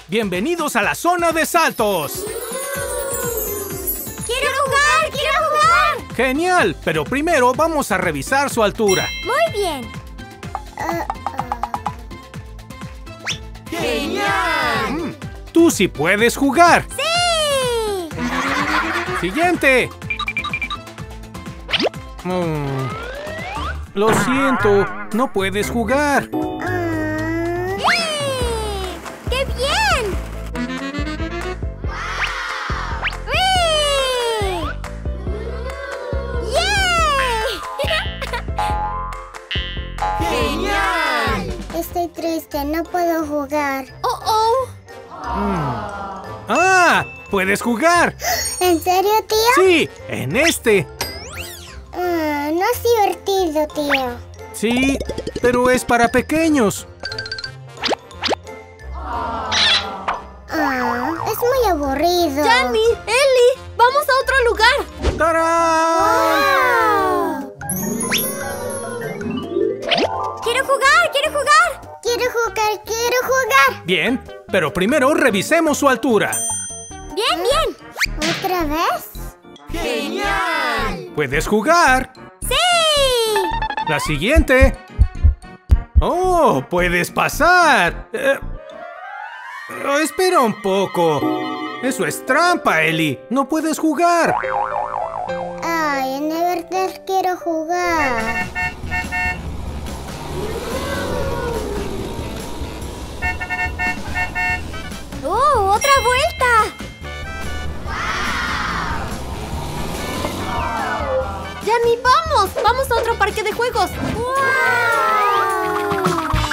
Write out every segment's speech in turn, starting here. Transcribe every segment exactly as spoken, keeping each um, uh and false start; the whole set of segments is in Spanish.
Bienvenidos a la zona de saltos. ¡Quiero jugar! ¡Quiero jugar! Genial, pero primero vamos a revisar su altura. Muy bien. Uh, uh. ¡Genial! Mm, tú sí puedes jugar. ¡Sí! Siguiente. Mm, lo siento, no puedes jugar. Uh. ¡Qué bien! ¡Uy! ¡Yay! ¡Genial! Estoy triste, no puedo jugar. ¡Oh, oh! Mm. ¡Ah! ¡Puedes jugar! ¿En serio, tío? Sí, en este. Uh, no es divertido, tío. Sí, pero es para pequeños. Ah, es muy aburrido. ¡Yanni! ¡Ellie! ¡Vamos a otro lugar! ¡Tarán! ¡Wow! ¡Quiero jugar! ¡Quiero jugar! Quiero jugar, quiero jugar. Bien, pero primero revisemos su altura. ¡Bien, bien! ¿Otra vez? ¡Genial! ¿Puedes jugar? ¡Sí! La siguiente. ¡Oh! ¡Puedes pasar! Eh, oh, espera un poco. Eso es trampa, Ellie. No puedes jugar. Ay, de verdad quiero jugar. ¡Oh! ¡Otra vuelta! ¡Yanni, vamos! ¡Vamos a otro parque de juegos! ¡Wow!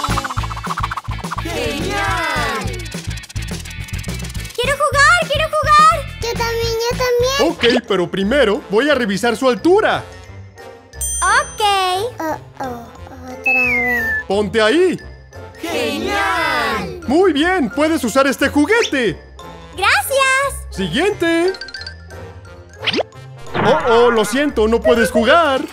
¡Genial! ¡Quiero jugar! ¡Quiero jugar! Yo también, yo también. Ok, pero primero voy a revisar su altura. ¡Ok! Oh, oh, otra vez. ¡Ponte ahí! ¡Genial! Muy bien, puedes usar este juguete. ¡Gracias! Siguiente. Oh, oh, lo siento, no puedes jugar.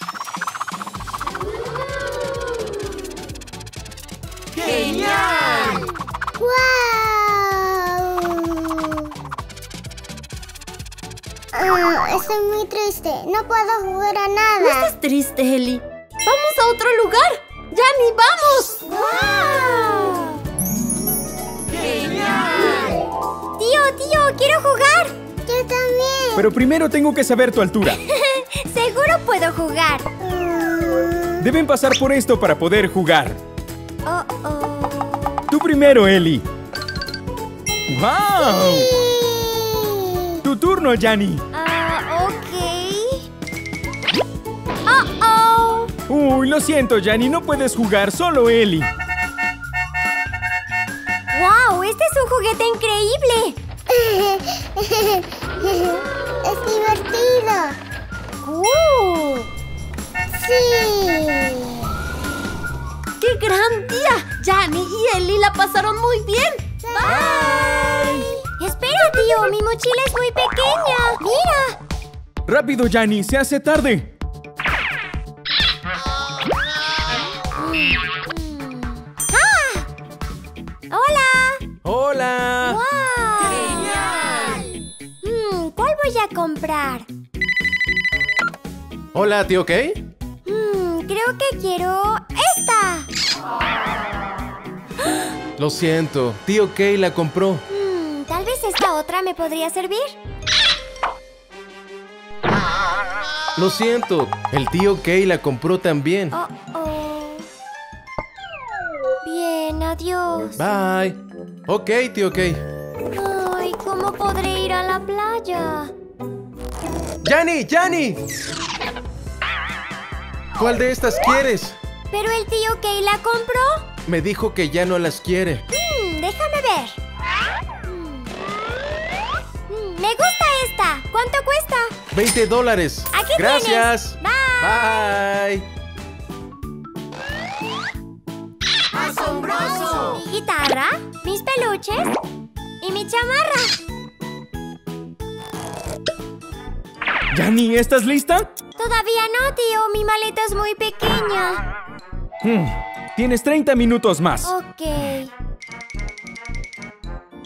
¡Genial! ¡Wow! Ah, estoy muy triste. No puedo jugar a No nada. estés triste, Ellie. ¡Vamos a otro lugar! ¡Yanni, vamos! ¡Wow! ¡Genial! Tío, tío, quiero jugar. Yo también. Pero primero tengo que saber tu altura. Seguro puedo jugar. Mm, Deben pasar por esto para poder jugar. Oh, oh. Tú primero, Ellie. ¡Wow! sí. Tu turno, Yanni. Ah, ok. Oh, oh. Uy, lo siento, Yanni, no puedes jugar, solo Ellie. ¡Wow! ¡Este es un juguete increíble! Es divertido. ¡Uh! Sí. ¡Qué gran día! Yanni y Ellie la pasaron muy bien. ¡Bye! Espera, tío, mi mochila es muy pequeña. ¡Mira! Rápido, Yanni, se hace tarde. ¡Ah! ¡Hola! ¡Hola! ¡Wow! ¡Genial! Mm, ¿cuál voy a comprar? Hola, tío Kay. Mm, creo que quiero esta. Lo siento, tío Kay la compró. Mm, tal vez esta otra me podría servir. Lo siento, el tío Kay la compró también. Oh, oh. Bien, adiós. Bye. Ok, tío Kay. Ay, ¿cómo podré ir a la playa? ¡Yanni! ¡Yanni! ¿Cuál de estas quieres? ¿Pero el tío Kay la compró? Me dijo que ya no las quiere. Mm, déjame ver. Mm. Mm, me gusta esta. ¿Cuánto cuesta? veinte dólares. Aquí Gracias. tienes. Bye. Bye. ¡Asombroso! Mi guitarra, mis peluches y mi chamarra. Yanni, ¿estás lista? Todavía no, tío. Mi maleta es muy pequeña. Hmm, Tienes treinta minutos más. Ok.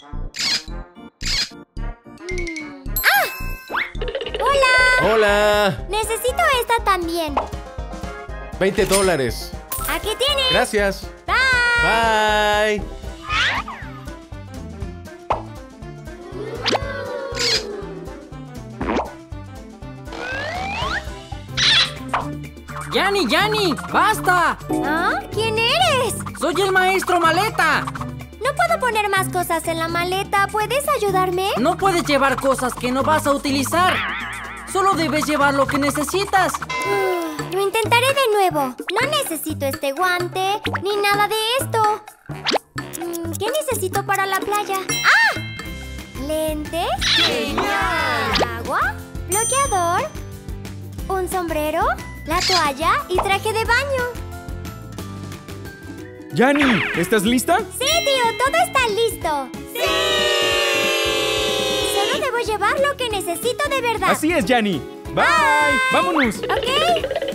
Hola. Necesito esta también. veinte dólares. Aquí tienes. Gracias. Bye. Bye. ¡Yanni, Yanni! ¡Basta! ¿Ah? ¿Quién eres? ¡Soy el maestro maleta! No puedo poner más cosas en la maleta. ¿Puedes ayudarme? No puedes llevar cosas que no vas a utilizar. Solo debes llevar lo que necesitas. Uh, lo intentaré de nuevo. No necesito este guante, ni nada de esto. Mm, ¿Qué necesito para la playa? ¡Ah! ¿Lentes? ¡Genial! ¿Agua? ¿Bloqueador? ¿Un sombrero? ¿La toalla? ¿Y traje de baño? Yanni, ¿estás lista? ¡Sí, tío! ¡Todo está listo! ¡Sí! Solo debo llevar lo que necesito de verdad. Así es, Yanni. Bye. Vámonos. ¿Ok?